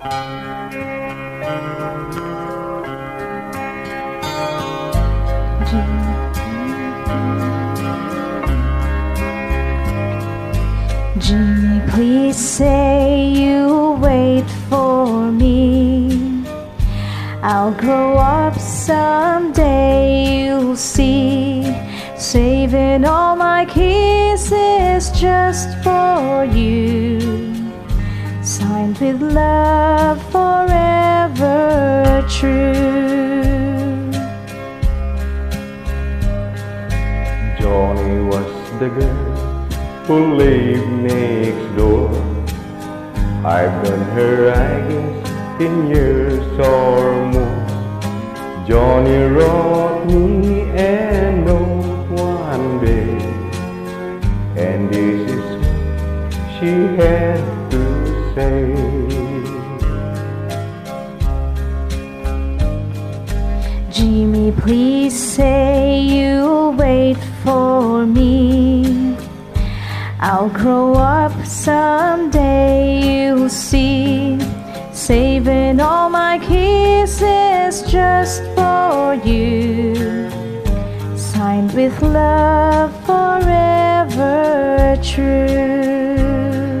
Joni, please say you'll wait for me. I'll grow up someday, you'll see. Saving all my kisses just for you. Signed with love, forever true. Joni was the girl who lived next door. I've known her, I guess, 10 years or more. Joni wrote me a note one day, and this is what she had to say. Jimmy, please say you'll wait for me. I'll grow up someday, you'll see. Saving all my kisses just for you. Signed with love, forever true.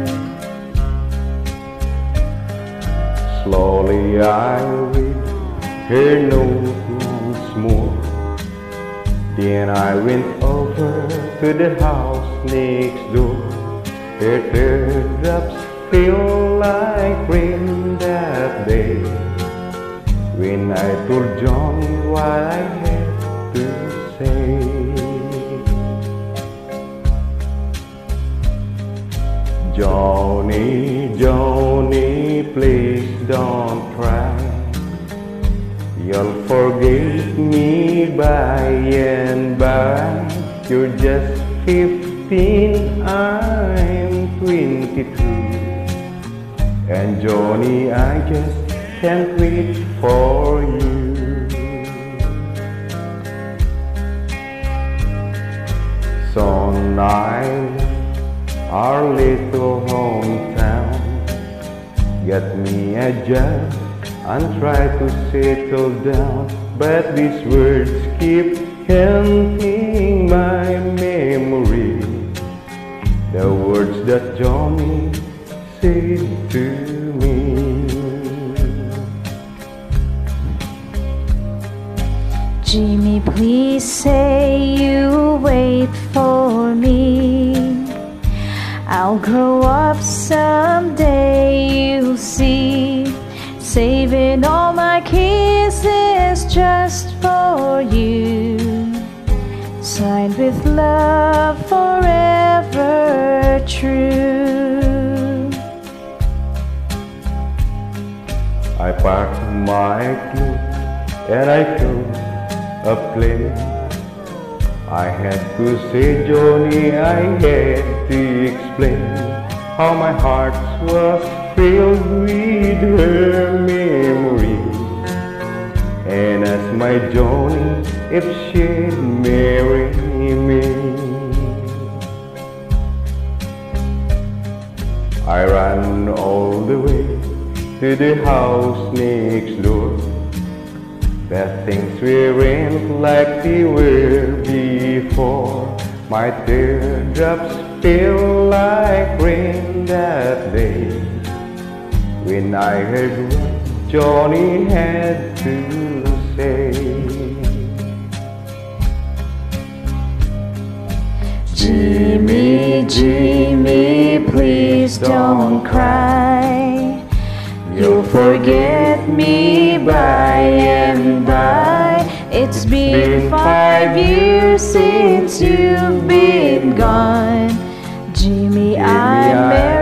Slowly I read her note once more. Then I went over to the house next door. Her teardrops feel like rain that day. When I told Joni what I had to say. Joni, Joni, please don't cry. You'll forget me by and by. You're just 15, I'm 22. And Joni, I just can't wait for you. Soon I left our little hometown, get me a job and try to settle down. But these words keep haunting my memory, the words that Joni said to me. Jimmy, please say you'll wait for me. I'll grow up someday, you'll see. Saving all my kisses just for you. Signed with love, forever true. I packed my clothes and I chose a plane. I had to say, Joni, I had to explain how my heart was filled with her memory. And as my Joni, if she'd marry me, I ran all the way to the house next door. But things weren't like they were before. My teardrops fell like rain that day. When I heard what Joni had to say. Jimmy, Jimmy, please don't cry. You'll forget me by and by. It's been 5 years since you've been gone. Jimmy, I'm